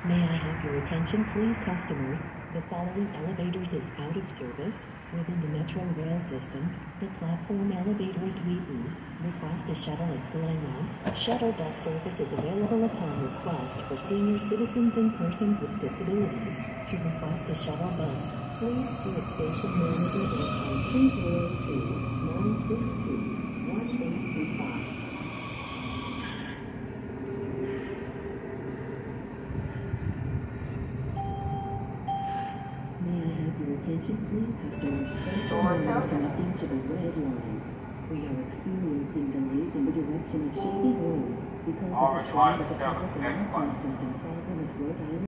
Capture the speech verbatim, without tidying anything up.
May I have your attention, please, customers? The following elevators is out of service within the Metro Rail system. The platform elevator at Wheaton. Request a shuttle at Glenwood. Shuttle bus service is available upon request for senior citizens and persons with disabilities. To request a shuttle bus, please see a station manager or call two zero two, nine six two, one eight two five. Your attention, please, customers. Platform connecting to the red line. We are experiencing delays in the direction of Shady Road because of the traffic public announcement system problem with Rhode Island.